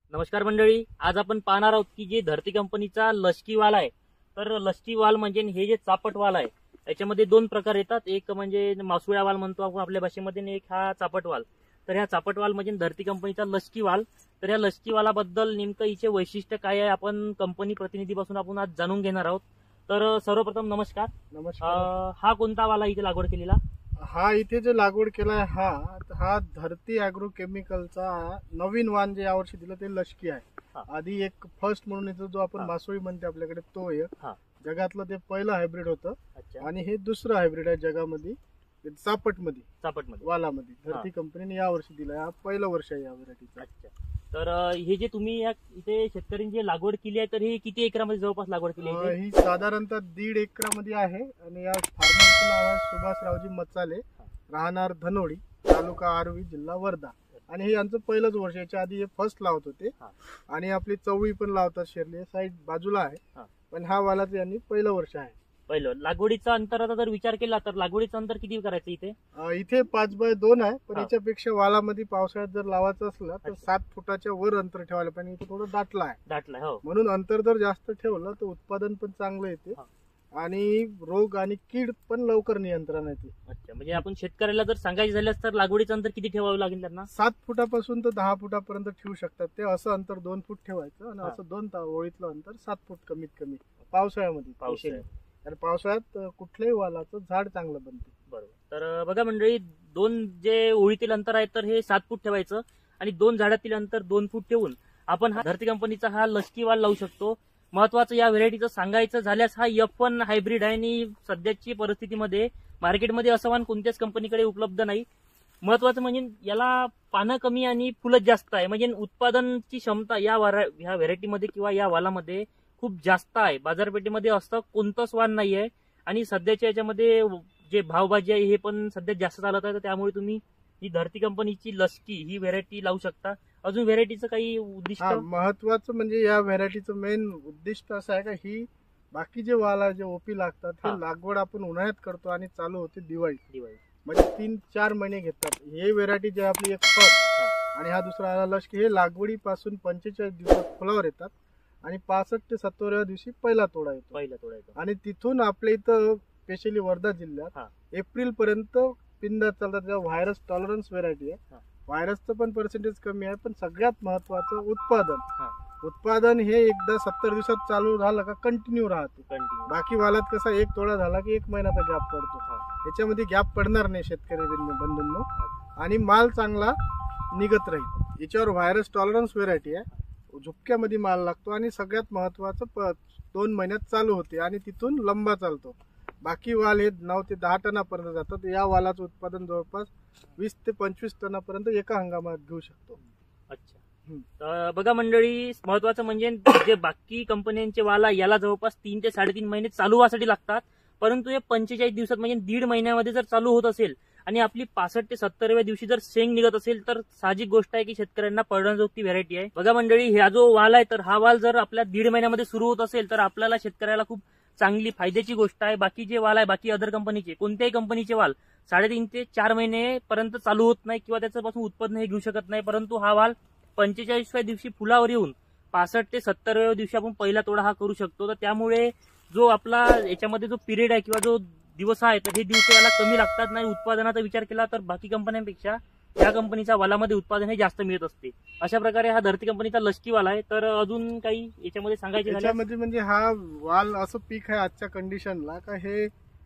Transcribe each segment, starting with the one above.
नमस्कार मंडळी, आज आपण पाहणार आहोत की जे धरती कंपनीचा लष्की वाल आहे. तर लष्की वाल म्हणजे हे जे चापट वाल आहे याच्यामध्ये दोन प्रकार येतात. एक म्हणजे मासुळ्या वाल म्हणतो आपण आपल्या भाषेमध्ये, आणि एक हा चापट वाल. तर ह्या चापट वाल म्हणजे धरती कंपनीचा लष्की वाल. तर या लष्की वालाबद्दल नेमकं हिचे वैशिष्ट्य काय आहे आपण कंपनी प्रतिनिधीपासून आपण आज जाणून घेणार आहोत. तर सर्वप्रथम नमस्कार. नमस्कार. हा कोणता वाला इथे लागवड केलेला? हा इथे जे लागवड केलाय हा धरती अॅग्रो केमिकलचा नवीन वाण जे यावर्षी दिलं ते लष्की आहे. हा. आधी एक फर्स्ट म्हणून येतो जो आपण हा. मासोळी म्हणते आपल्याकडे, तो एक हा. जगातलं ते पहिलं हायब्रिड होतं. अच्छा. आणि हे दुसरं हायब्रिड आहे जगामध्ये, चापटमध्ये वालामध्ये. धरती कंपनीने यावर्षी दिलं. हा पहिलं वर्ष आहे या व्हरायटीचं. अच्छा. तर हे जे तुम्ही इथे शेतकऱ्यांनी जे लागवड केली आहे, तर ही किती एकरामध्ये जवळपास लागवड केली आहे? ही साधारणतः 1.5 एकरामध्ये आहे. आणि या फार्मरचं नाव आहे सुभाषरावजी मचाले, राहणार धनोडी, तालुका आर्वी, जिल्हा वर्धा. आणि हे यांचं पहिलंच वर्ष. याच्या आधी हे फर्स्ट लावत होते. आणि आपली चवळी पण लावतात, शेरली साईड बाजूला आहे. पण हा वालाचं यांनी पहिलं वर्ष आहे. पहिलं लागवडीचा अंतराचा जर विचार केला तर लागवडीचं अंतर किती करायचं इथे? इथे 5x2 आहे. पण याच्यापेक्षा वालामध्ये पावसाळ्यात जर लावायचं असलं तर 7 फुटाच्या वर अंतर ठेवायला पाहिजे. इथे थोडं दाटला आहे. हो. म्हणून अंतर जर जास्त ठेवलं तर उत्पादन पण चांगलं येते. आणि रोग आणि कीड पण लवकर नियंत्रण येते. अच्छा, म्हणजे आपण शेतकऱ्याला जर सांगायचं झाल्यास तर लागवडीचं अंतर किती ठेवावं लागेल त्यांना? 7 फुटापासून तर 10 फुटापर्यंत ठेवू शकतात ते. असं अंतर 2 फूट ठेवायचं आणि असं 2 ओळीतलं अंतर 7 फूट कमीत कमी पावसाळ्यामध्ये. तर पावसाळ्यात कुठल्याही वालाचं झाड चांगलं बनते. बरोबर. तर बघा मंडळी, 2 जे ओळीतील अंतर आहे तर हे 7 फूट ठेवायचं आणि 2 झाडातील अंतर 2 फूट ठेवून आपण हा धरती कंपनीचा हा लष्की वाल लावू शकतो. महत्वाचं या व्हेरायटीचं सांगायचं झाल्यास हा F1 हायब्रिड आहे आणि सध्याची परिस्थितीमध्ये मार्केटमध्ये असं वाण कोणत्याच कंपनीकडे उपलब्ध नाही. महत्वाचं म्हणजे याला पानं कमी आणि फुलं जास्त आहे. म्हणजे उत्पादनाची क्षमता या व्हेरायटीमध्ये किंवा या वालामध्ये खूप जास्त आहे. बाजारपेठेमध्ये असं कोणतंच वाण नाही आहे. आणि सध्याच्या याच्यामध्ये जे भावभाजी आहे हे पण सध्या जास्त चालत आहे. तर त्यामुळे तुम्ही ही धरती कंपनीची लष्की ही व्हेरायटी लावू शकता. अजून व्हेरायटीचं काही उद्दिष्ट? महत्वाचं म्हणजे या व्हेरायटीचं मेन उद्दिष्ट असं आहे का, ही बाकी जे वाला जे ओपी लागतात हे लागवड आपण उन्हाळ्यात करतो आणि चालू होते दिवाळी. म्हणजे 3-4 महिने घेतात. हे व्हेरायटी जे आपली एक फर्स्ट आणि हा दुसरा लष्की, हे लागवडीपासून 45 दिवसात फुलावर येतात आणि 65 ते 70व्या दिवशी पहिला तोडा येतो. आणि तिथून आपल्या इथं स्पेशली वर्धा जिल्ह्यात एप्रिल पर्यंत पिंदा चालतात. व्हायरस टॉलरन्स व्हेरायटी आहे. व्हायरसचं पण पर्सेंटेज कमी आहे. पण सगळ्यात महत्वाचं उत्पादन हे एकदा 70 दिवसात चालू झालं का कंटिन्यू राहते. बाकी वालात कसा एक तोडा झाला की 1 महिन्याचा गॅप पडतो. याच्यामध्ये गॅप पडणार नाही शेतकरी बंधूंनो. आणि माल चांगला निघत राहील. याच्यावर व्हायरस टॉलरन्स व्हेरायटी आहे. झुपक्यामध्ये माल लागतो आणि सगळ्यात महत्वाचं 2 महिन्यात चालू होते आणि तिथून लंबा चालतो. बाकी वाल हे 9 ते 10 टनापर्यंत जातात. या वालाचं उत्पादन जवळपास 20 ते 25 टनापर्यंत एका हंगामात घेऊ शकतो. अच्छा. तर बघा मंडळी, महत्वाचं म्हणजे जे बाकी कंपन्यांचे वाला याला जवळपास 3 ते 3.5 महिने चालू व्हायसाठी लागतात. परंतु हे 45 दिवसात म्हणजे 1.5 महिन्यामध्ये जर चालू होत असेल आणि आपली 65 ते 70व्या दिवशी जर शेंग निघत असेल तर साहजिक गोष्ट आहे की शेतकऱ्यांना परवडण्याजोगती व्हेरायटी आहे. बघा मंडळी, हा जो वाल आहे तर हा वाल जर आपल्या 1.5 महिन्यामध्ये सुरू होत असेल तर आपल्याला शेतकऱ्याला खूप चांगली फायद्याची गोष्ट आहे. बाकी जे वाल आहे, बाकी अदर कंपनीचे, कोणत्याही कंपनीचे वाल 3.5 ते 4 महिने पर्यंत चालू होत नाही किंवा त्याच्यापासून उत्पन्न हे घेऊ शकत नाही. परंतु हा वाल 45व्या दिवशी फुलावर येऊन 65 ते 70व्या दिवशी आपण पहिला तोडा हा करू शकतो. तर त्यामुळे जो आपला याच्यामध्ये जो पिरियड आहे किंवा जो दिवस आहे तर हे दिवस याला कमी लागतात. नाही उत्पादनाचा विचार केला तर बाकी कंपन्यांपेक्षा या कंपनीच्या वालामध्ये उत्पादन हे जास्त मिळत असते. अशा प्रकारे हा धरती कंपनीचा लष्की वाला आहे. तर अजून काही याच्यामध्ये सांगायचे याच्यामध्ये म्हणजे हा वाल असं पीक आहे आजच्या कंडिशनला का हे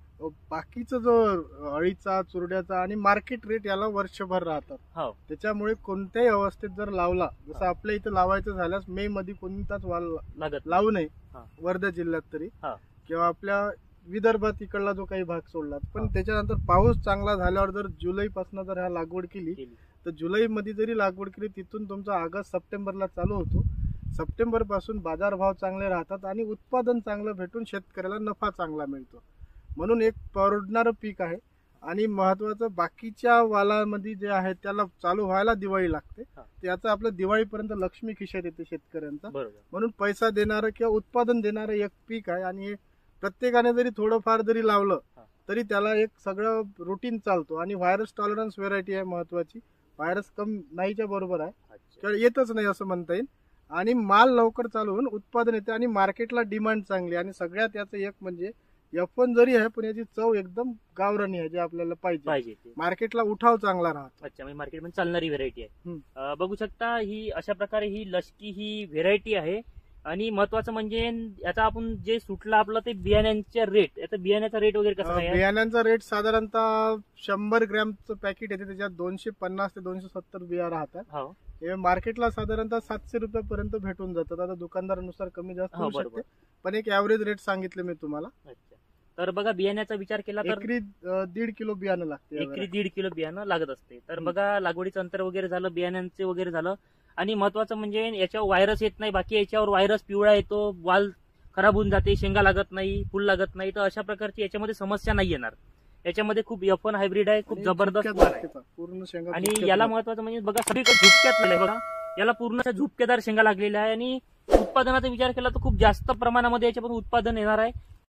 बाकीचं जो अळीचा, चुरड्याचा आणि मार्केट रेट याला वर्षभर राहतात. त्याच्यामुळे कोणत्याही अवस्थेत जर लावला, जसं आपल्या इथं लावायचं झाल्यास मे मध्ये कोणताच वाल लावू नये वर्धा जिल्ह्यात तरी, किंवा आपल्या विदर्भात इकडला जो काही भाग सोडला. पण त्याच्यानंतर पाऊस चांगला झाल्यावर जर जुलै पासून जर ह्या लागवड केली तर जुलै मध्ये जरी लागवड केली तिथून तुमचा ऑगस्ट सप्टेंबरला चालू होतो. सप्टेंबर पासून बाजारभाव चांगले राहतात आणि उत्पादन चांगलं भेटून शेतकऱ्याला नफा चांगला मिळतो. म्हणून एक परवडणारं पीक आहे. आणि महत्वाचं बाकीच्या वालामध्ये जे आहे त्याला चालू व्हायला दिवाळी लागते. त्याचं आपलं दिवाळीपर्यंत लक्ष्मी खिशात येते शेतकऱ्यांचा. म्हणून पैसा देणारं किंवा उत्पादन देणारं एक पीक आहे. आणि प्रत्येकाने जरी थोडंफार जरी लावलं तरी त्याला एक सगळं रुटीन चालतो. आणि व्हायरस टॉलरन्स व्हेरायटी आहे महत्वाची. व्हायरस कम नाहीच्या बरोबर आहे किंवा येतच नाही असं म्हणता येईल. आणि माल लवकर चालू होऊन उत्पादन येते आणि मार्केटला डिमांड चांगली. आणि सगळ्यात याचं एक म्हणजे F1 जरी आहे पण याची चव एकदम गावरानी आहे, जे आपल्याला पाहिजे. ते मार्केटला उठाव चांगला राहतो. अच्छा, म्हणजे मार्केटमध्ये चालणारी व्हेरायटी आहे. हम्म. बघू शकता ही अशा प्रकारे ही लष्की ही व्हेरायटी आहे. आणि महत्वाचं म्हणजे याचा आपण जे सुटलं आपलं ते बियाण्यांच्या रेट, याचा बियाण्याचा रेट वगैरे कसा आहे? बियाण्यांचा रेट साधारणतः 100 ग्रॅमचं पॅकेट येते, त्याच्यात 250 ते 270 बिया राहतात. हो. हे मार्केटला साधारणतः 700 रुपयापर्यंत भेटून जातात. आता दुकानदारानुसार कमी जास्त होऊ बरोबर. शकते, पण एक ऍव्हरेज रेट सांगितले मी तुम्हाला. अच्छा, तर बघा बियाण्याचा विचार केला तर एकरी 1.5 किलो बियाणं लागते. एकरी 1.5 किलो बियाणं लागत असते. तर हम्म. बघा लागवडीचं अंतर वगैरे झालं, बियाण्यांचे वगैरे झालं. आणि महत्वाचं म्हणजे याच्यावर व्हायरस येत नाही. बाकी याच्यावर व्हायरस पिवळा येतो, वाल खराब होऊन जाते, शेंगा लागत नाही, फुल लागत नाही. तर अशा प्रकारची याच्यामध्ये समस्या नाही येणार. याच्यामध्ये खूप F1 हायब्रिड आहे, खूप आणि जबरदस्त झुपक्यात माल आहे. लागते, पूर्ण शेंगा आणि झुपक्यात याला लागते. महत्वाचं म्हणजे बघा सगळीकडे झुपक्यात आहे. बघा याला पूर्ण झुपकेदार शेंगा लागलेल्या आहे. आणि उत्पादनाचा विचार केला तर खूप जास्त प्रमाणामध्ये याच्यापासून उत्पादन येणार आहे.